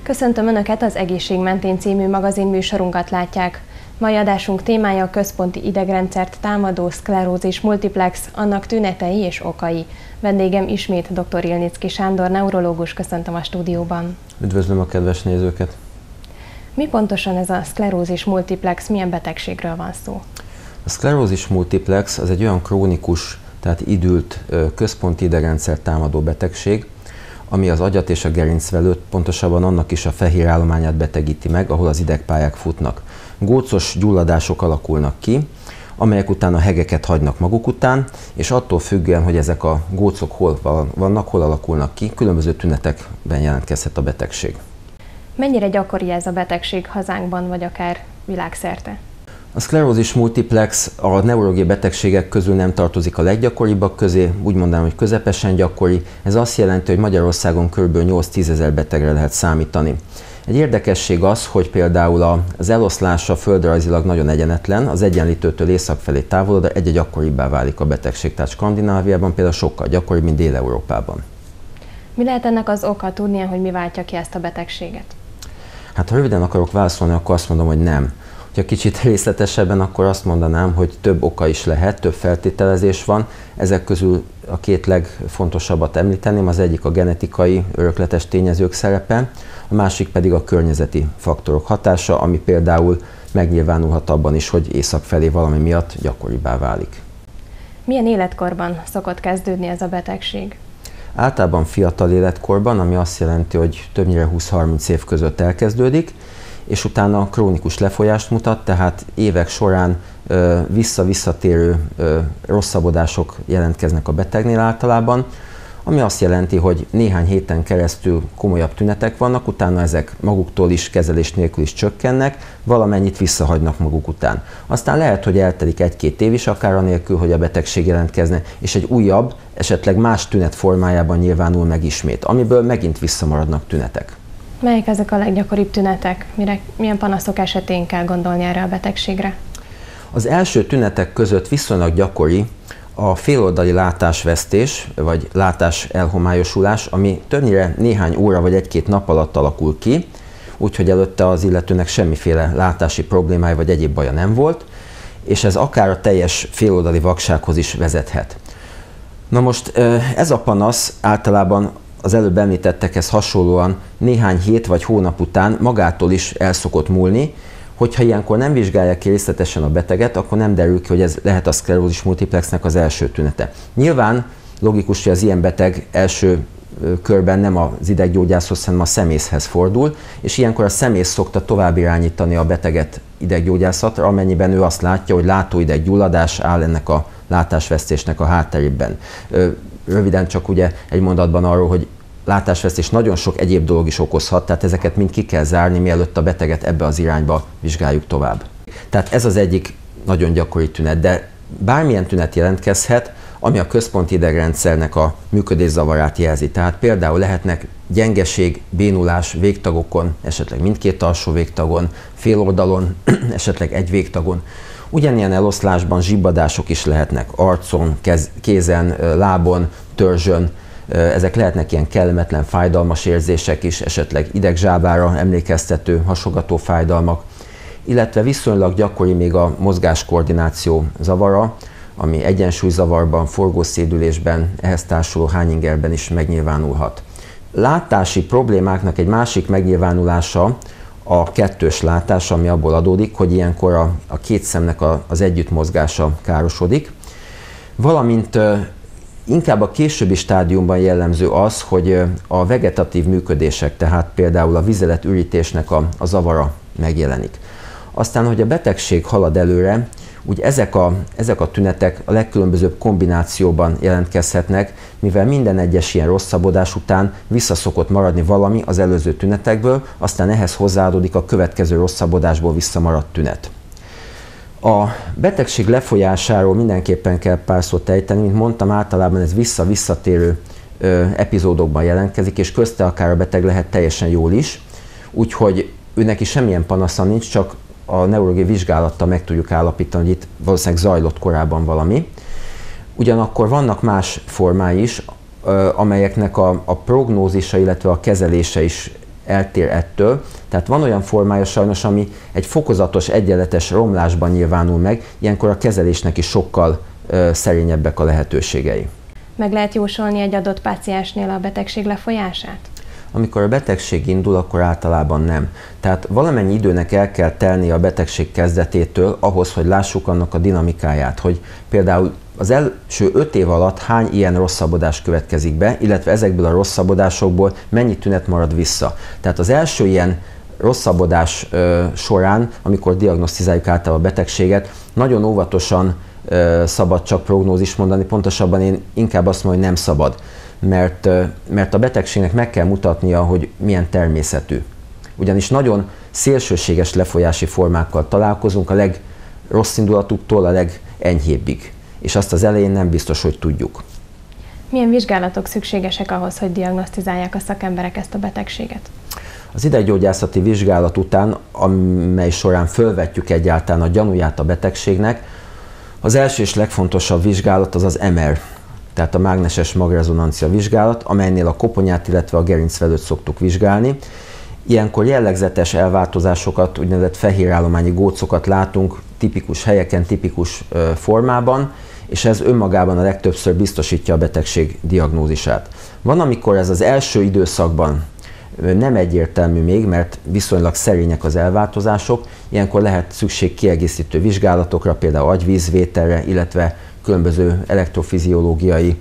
Köszöntöm Önöket, az Egészség mentén című magazinműsorunkat látják. Mai adásunk témája a központi idegrendszert támadó szklerózis multiplex, annak tünetei és okai. Vendégem ismét dr. Ilnicki Sándor, neurológus, köszöntöm a stúdióban. Üdvözlöm a kedves nézőket! Mi pontosan ez a szklerózis multiplex, milyen betegségről van szó? A szklerózis multiplex az egy olyan krónikus, tehát idült központi idegrendszert támadó betegség, ami az agyat és a gerincvelőt, pontosabban annak is a fehérállományát betegíti meg, ahol az idegpályák futnak. Gócos gyulladások alakulnak ki, amelyek utána hegeket hagynak maguk után, és attól függően, hogy ezek a gócok hol vannak, hol alakulnak ki, különböző tünetekben jelentkezhet a betegség. Mennyire gyakori ez a betegség hazánkban, vagy akár világszerte? A szklerózis multiplex a neurológiai betegségek közül nem tartozik a leggyakoribbak közé, úgy mondanám, hogy közepesen gyakori. Ez azt jelenti, hogy Magyarországon kb. 8-10 ezer betegre lehet számítani. Egy érdekesség az, hogy például az eloszlása földrajzilag nagyon egyenetlen, az Egyenlítőtől észak felé távolod, de egyre gyakoribbá válik a betegség. Tehát Skandináviában például sokkal gyakoribb, mint Dél-Európában. Mi lehet ennek az oka, tudnia, hogy mi váltja ki ezt a betegséget? Hát ha röviden akarok válaszolni, akkor azt mondom, hogy nem. Ha kicsit részletesebben, akkor azt mondanám, hogy több oka is lehet, több feltételezés van. Ezek közül a két legfontosabbat említeném, az egyik a genetikai, örökletes tényezők szerepe, a másik pedig a környezeti faktorok hatása, ami például megnyilvánulhat abban is, hogy észak felé valami miatt gyakoribbá válik. Milyen életkorban szokott kezdődni ez a betegség? Általában fiatal életkorban, ami azt jelenti, hogy többnyire 20-30 év között elkezdődik, és utána krónikus lefolyást mutat, tehát évek során visszatérő rosszabbodások jelentkeznek a betegnél általában, ami azt jelenti, hogy néhány héten keresztül komolyabb tünetek vannak, utána ezek maguktól is, kezelés nélkül is csökkennek, valamennyit visszahagynak maguk után. Aztán lehet, hogy eltelik 1-2 év is, akár anélkül, hogy a betegség jelentkezne, és egy újabb, esetleg más tünet formájában nyilvánul meg ismét, amiből megint visszamaradnak tünetek. Melyek ezek a leggyakoribb tünetek? Milyen panaszok esetén kell gondolni erre a betegségre? Az első tünetek között viszonylag gyakori a féloldali látásvesztés, vagy látás elhomályosulás, ami többnyire néhány óra vagy 1-2 nap alatt alakul ki, úgyhogy előtte az illetőnek semmiféle látási problémája vagy egyéb baja nem volt, és ez akár a teljes féloldali vaksághoz is vezethet. Na most ez a panasz általában az előbb említettekhez hasonlóan néhány hét vagy hónap után magától is el szokott múlni. Hogyha ilyenkor nem vizsgálják ki részletesen a beteget, akkor nem derül ki, hogy ez lehet a szklerózis multiplexnek az első tünete. Nyilván logikus, hogy az ilyen beteg első körben nem az ideggyógyászhoz, hanem a szemészhez fordul, és ilyenkor a szemész szokta tovább irányítani a beteget ideggyógyászatra, amennyiben ő azt látja, hogy látóideggyulladás áll ennek a látásvesztésnek a hátterében. Röviden csak ugye egy mondatban arról, hogy látásvesztés nagyon sok egyéb dolog is okozhat, tehát ezeket mind ki kell zárni, mielőtt a beteget ebbe az irányba vizsgáljuk tovább. Tehát ez az egyik nagyon gyakori tünet, de bármilyen tünet jelentkezhet, ami a központi idegrendszernek a működészavarát jelzi. Tehát például lehetnek gyengeség, bénulás végtagokon, esetleg mindkét alsó végtagon, féloldalon, esetleg egy végtagon. Ugyanilyen eloszlásban zsibbadások is lehetnek arcon, kézen, lábon, törzsön. Ezek lehetnek ilyen kellemetlen, fájdalmas érzések is, esetleg idegzsábára emlékeztető, hasogató fájdalmak, illetve viszonylag gyakori még a mozgáskoordináció zavara, ami egyensúlyzavarban, forgószédülésben, ehhez társuló hányingerben is megnyilvánulhat. Látási problémáknak egy másik megnyilvánulása a kettős látás, ami abból adódik, hogy ilyenkor a két szemnek az együttmozgása károsodik, valamint inkább a későbbi stádiumban jellemző az, hogy a vegetatív működések, tehát például a vizeletürítésnek a zavara megjelenik. Aztán, hogy a betegség halad előre, úgy ezek a tünetek a legkülönbözőbb kombinációban jelentkezhetnek, mivel minden egyes ilyen rosszabbodás után visszaszokott maradni valami az előző tünetekből, aztán ehhez hozzáadódik a következő rosszabbodásból visszamaradt tünet. A betegség lefolyásáról mindenképpen kell pár szót ejteni, mint mondtam, általában ez visszatérő epizódokban jelentkezik, és közte akár a beteg lehet teljesen jól is, úgyhogy őneki semmilyen panasza nincs, csak a neurológiai vizsgálattal meg tudjuk állapítani, hogy itt valószínűleg zajlott korábban valami. Ugyanakkor vannak más formái is, amelyeknek a prognózisa, illetve a kezelése is eltér ettől. Tehát van olyan formája sajnos, ami egy fokozatos, egyenletes romlásban nyilvánul meg, ilyenkor a kezelésnek is sokkal szerényebbek a lehetőségei. Meg lehet jósolni egy adott páciensnél a betegség lefolyását? Amikor a betegség indul, akkor általában nem. Tehát valamennyi időnek el kell telnie a betegség kezdetétől ahhoz, hogy lássuk annak a dinamikáját, hogy például az első 5 év alatt hány ilyen rosszabbodás következik be, illetve ezekből a rosszabbodásokból mennyi tünet marad vissza. Tehát az első ilyen rosszabbodás során, amikor diagnosztizáljuk általában a betegséget, nagyon óvatosan szabad csak prognózist mondani, pontosabban én inkább azt mondom, hogy nem szabad. Mert a betegségnek meg kell mutatnia, hogy milyen természetű. Ugyanis nagyon szélsőséges lefolyási formákkal találkozunk, a legrosszindulatúbbtól a legenyhébbig. És azt az elején nem biztos, hogy tudjuk. Milyen vizsgálatok szükségesek ahhoz, hogy diagnosztizálják a szakemberek ezt a betegséget? Az ideggyógyászati vizsgálat után, amely során fölvetjük egyáltalán a gyanúját a betegségnek, az első és legfontosabb vizsgálat az az MR, tehát a mágneses magrezonancia vizsgálat, amelynél a koponyát, illetve a gerincvelőt szoktuk vizsgálni. Ilyenkor jellegzetes elváltozásokat, úgynevezett fehérállományi gócokat látunk tipikus helyeken, tipikus formában, és ez önmagában a legtöbbször biztosítja a betegség diagnózisát. Van, amikor ez az első időszakban nem egyértelmű még, mert viszonylag szerények az elváltozások, ilyenkor lehet szükség kiegészítő vizsgálatokra, például agyvízvételre, illetve különböző elektrofiziológiai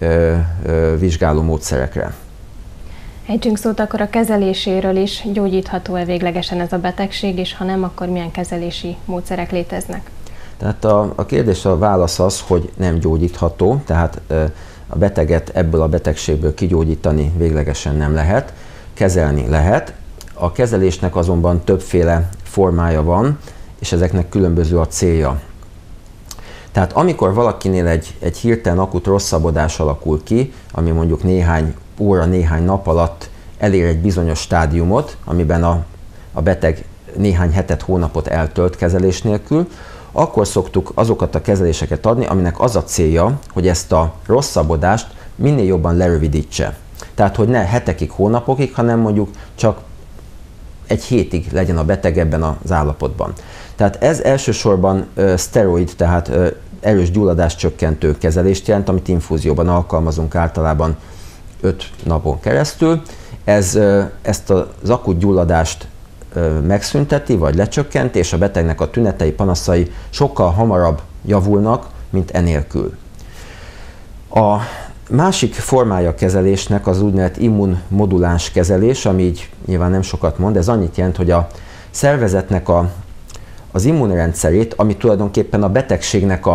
vizsgálómódszerekre. Ejtsünk szót akkor a kezeléséről is. Gyógyítható-e véglegesen ez a betegség, és ha nem, akkor milyen kezelési módszerek léteznek? Tehát a kérdés, a válasz az, hogy nem gyógyítható, tehát a beteget ebből a betegségből kigyógyítani véglegesen nem lehet, kezelni lehet. A kezelésnek azonban többféle formája van, és ezeknek különböző a célja. Tehát amikor valakinél egy hirtelen akut rosszabbodás alakul ki, ami mondjuk néhány óra, néhány nap alatt elér egy bizonyos stádiumot, amiben a beteg néhány hetet, hónapot eltölt kezelés nélkül, akkor szoktuk azokat a kezeléseket adni, aminek az a célja, hogy ezt a rosszabbodást minél jobban lerövidítse. Tehát, hogy ne hetekig, hónapokig, hanem mondjuk csak egy hétig legyen a beteg ebben az állapotban. Tehát ez elsősorban szteroid, tehát erős gyulladáscsökkentő kezelést jelent, amit infúzióban alkalmazunk általában 5 napon keresztül. Ezt az akut gyulladást megszünteti, vagy lecsökkenti, és a betegnek a tünetei, panaszai sokkal hamarabb javulnak, mint enélkül. A másik formája a kezelésnek az úgynevezett immunmoduláns kezelés, ami így nyilván nem sokat mond, ez annyit jelent, hogy a szervezetnek az immunrendszerét, ami tulajdonképpen a betegségnek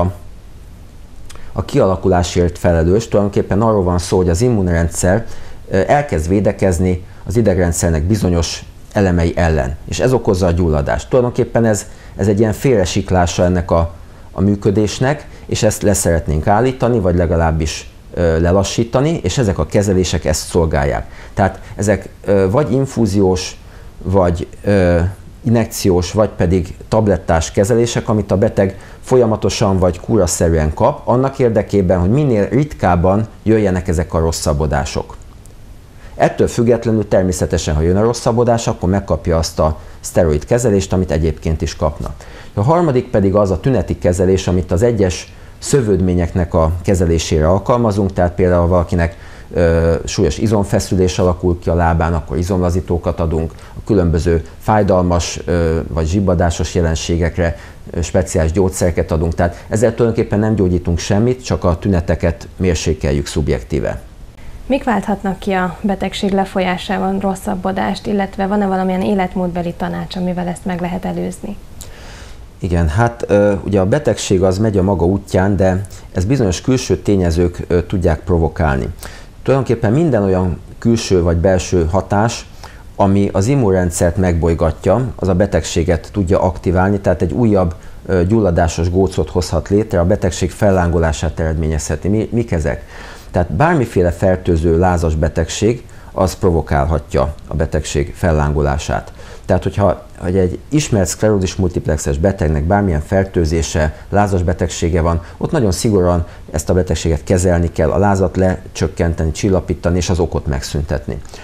a kialakulásért felelős, tulajdonképpen arról van szó, hogy az immunrendszer elkezd védekezni az idegrendszernek bizonyos elemei ellen, és ez okozza a gyulladást. Tulajdonképpen ez egy ilyen félresiklása ennek a működésnek, és ezt le szeretnénk állítani, vagy legalábbis lelassítani, és ezek a kezelések ezt szolgálják. Tehát ezek vagy infúziós, vagy injekciós, vagy pedig tablettás kezelések, amit a beteg folyamatosan vagy kúraszerűen kap, annak érdekében, hogy minél ritkábban jöjjenek ezek a rosszabbodások. Ettől függetlenül természetesen, ha jön a rosszabbodás, akkor megkapja azt a szteroid kezelést, amit egyébként is kapna. A harmadik pedig az a tüneti kezelés, amit az egyes szövődményeknek a kezelésére alkalmazunk, tehát például valakinek súlyos izomfeszülés alakul ki a lábán, akkor izomlazítókat adunk, a különböző fájdalmas vagy zsibbadásos jelenségekre speciális gyógyszereket adunk, tehát ezzel tulajdonképpen nem gyógyítunk semmit, csak a tüneteket mérsékeljük szubjektíve. Mik válthatnak ki a betegség lefolyásában rosszabbodást, illetve van-e valamilyen életmódbeli tanács, amivel ezt meg lehet előzni? Igen, hát ugye a betegség az megy a maga útján, de ez bizonyos külső tényezők tudják provokálni. Tulajdonképpen minden olyan külső vagy belső hatás, ami az immunrendszert megbolygatja, az a betegséget tudja aktiválni, tehát egy újabb gyulladásos gócot hozhat létre, a betegség fellángolását eredményezheti. Mik ezek? Tehát bármiféle fertőző, lázas betegség, az provokálhatja a betegség fellángolását. Tehát, hogyha egy ismert szklerózis multiplexes betegnek bármilyen fertőzése, lázas betegsége van, ott nagyon szigorúan ezt a betegséget kezelni kell, a lázat lecsökkenteni, csillapítani és az okot megszüntetni.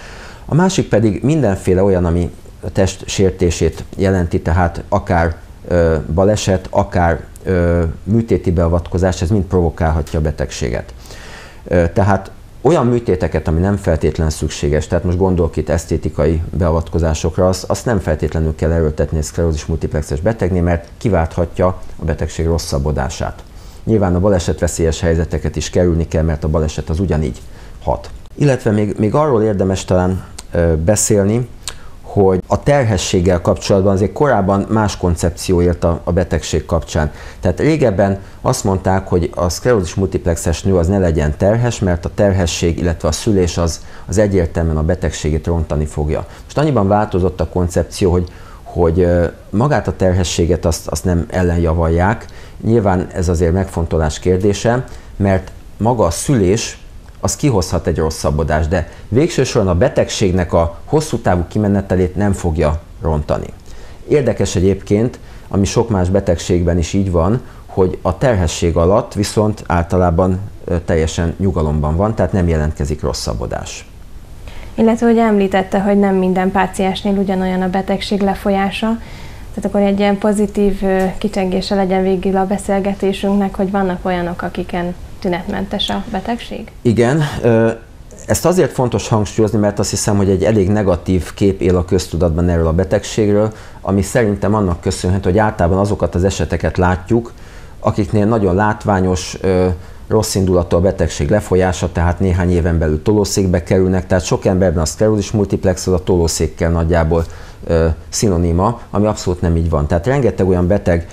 A másik pedig mindenféle olyan, ami a test sértését jelenti, tehát akár baleset, akár műtéti beavatkozás, ez mind provokálhatja a betegséget. Tehát olyan műtéteket, ami nem feltétlenül szükséges, tehát most gondolok itt esztétikai beavatkozásokra, azt nem feltétlenül kell erőltetni egy szklerózis multiplexes betegnél, mert kiválthatja a betegség rosszabbodását. Nyilván a balesetveszélyes helyzeteket is kerülni kell, mert a baleset az ugyanígy hat. Illetve még arról érdemes talán beszélni, hogy a terhességgel kapcsolatban azért korábban más koncepció élt a betegség kapcsán. Tehát régebben azt mondták, hogy a szklerózis multiplexes nő az ne legyen terhes, mert a terhesség, illetve a szülés az egyértelműen a betegségét rontani fogja. Most annyiban változott a koncepció, hogy magát a terhességet azt nem ellenjavalják. Nyilván ez azért megfontolás kérdése, mert maga a szülés az kihozhat egy rosszabbodást, de végső soron a betegségnek a hosszú távú kimenetelét nem fogja rontani. Érdekes egyébként, ami sok más betegségben is így van, hogy a terhesség alatt viszont általában teljesen nyugalomban van, tehát nem jelentkezik rosszabbodás. Illetve, hogy említette, hogy nem minden páciensnél ugyanolyan a betegség lefolyása, tehát akkor egy ilyen pozitív kicsengése legyen végül a beszélgetésünknek, hogy vannak olyanok, akiken tünetmentes a betegség? Igen, ezt azért fontos hangsúlyozni, mert azt hiszem, hogy egy elég negatív kép él a köztudatban erről a betegségről, ami szerintem annak köszönhető, hogy általában azokat az eseteket látjuk, akiknél nagyon látványos, rossz indulatú a betegség lefolyása, tehát néhány éven belül tolószékbe kerülnek, tehát sok emberben a szklerózis multiplex az a tolószékkel nagyjából szinoníma, ami abszolút nem így van. Tehát rengeteg olyan beteg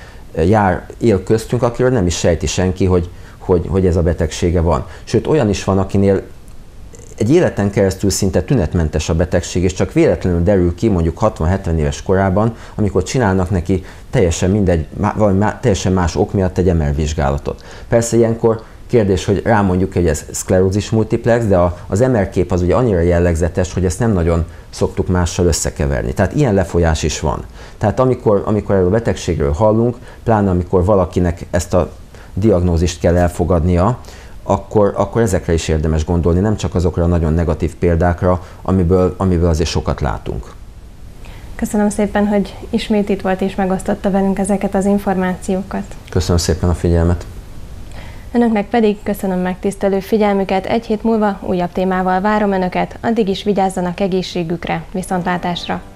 él köztünk, akiről nem is sejti senki, hogy ez a betegsége van. Sőt, olyan is van, akinél egy életen keresztül szinte tünetmentes a betegség, és csak véletlenül derül ki mondjuk 60-70 éves korában, amikor csinálnak neki teljesen mindegy, teljesen más ok miatt egy MR vizsgálatot. Persze ilyenkor kérdés, hogy rámondjuk, hogy ez szklerózis multiplex, de az MR kép az ugye annyira jellegzetes, hogy ezt nem nagyon szoktuk mással összekeverni. Tehát ilyen lefolyás is van. Tehát amikor erről a betegségről hallunk, pláne amikor valakinek ezt a diagnózist kell elfogadnia, akkor ezekre is érdemes gondolni, nem csak azokra a nagyon negatív példákra, amiből azért sokat látunk. Köszönöm szépen, hogy ismét itt volt és megosztotta velünk ezeket az információkat. Köszönöm szépen a figyelmet. Önöknek pedig köszönöm megtisztelő figyelmüket, egy hét múlva újabb témával várom Önöket, addig is vigyázzanak egészségükre, viszontlátásra!